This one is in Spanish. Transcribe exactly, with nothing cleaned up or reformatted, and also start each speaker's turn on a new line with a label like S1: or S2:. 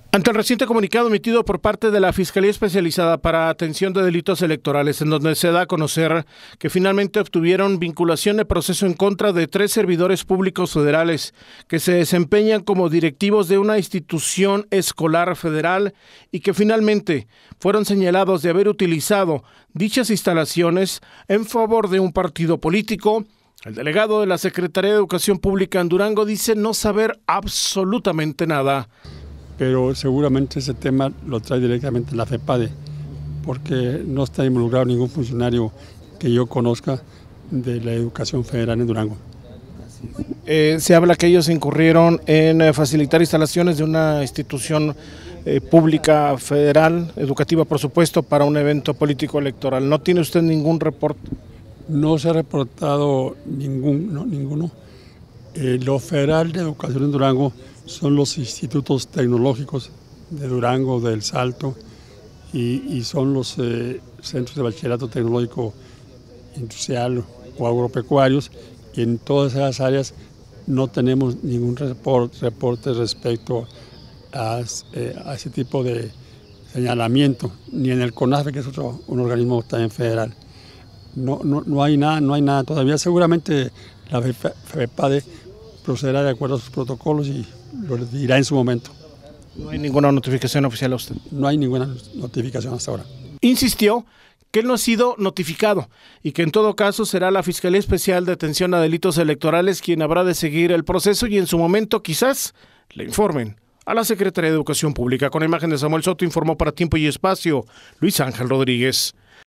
S1: Ante el reciente comunicado emitido por parte de la Fiscalía Especializada para Atención de Delitos Electorales, en donde se da a conocer que finalmente obtuvieron vinculación de proceso en contra de tres servidores públicos federales que se desempeñan como directivos de una institución escolar federal y que finalmente fueron señalados de haber utilizado dichas instalaciones en favor de un partido político, el delegado de la Secretaría de Educación Pública en Durango dice no saber absolutamente nada.
S2: Pero seguramente ese tema lo trae directamente la FEPADE, porque no está involucrado ningún funcionario que yo conozca de la educación federal en Durango.
S1: Eh, se habla que ellos incurrieron en eh, facilitar instalaciones de una institución eh, pública federal, educativa por supuesto, para un evento político electoral. ¿No tiene usted ningún reporte?
S2: No se ha reportado ningún, no, ninguno. Eh, lo federal de educación en Durango son los institutos tecnológicos de Durango, del Salto, y, y son los eh, centros de bachillerato tecnológico industrial o agropecuarios, y en todas esas áreas no tenemos ningún report, reporte respecto a, eh, a ese tipo de señalamiento, ni en el CONAFE, que es otro, un organismo también federal. No, no, no hay nada, no hay nada todavía. Seguramente la FEPADE procederá de acuerdo a sus protocolos y lo dirá en su momento.
S1: ¿No hay ninguna notificación oficial a usted?
S2: No hay ninguna notificación hasta ahora.
S1: Insistió que él no ha sido notificado y que en todo caso será la Fiscalía Especial de Atención a Delitos Electorales quien habrá de seguir el proceso y en su momento quizás le informen a la Secretaría de Educación Pública. Con imagen de Samuel Soto informó para Tiempo y Espacio Luis Ángel Rodríguez.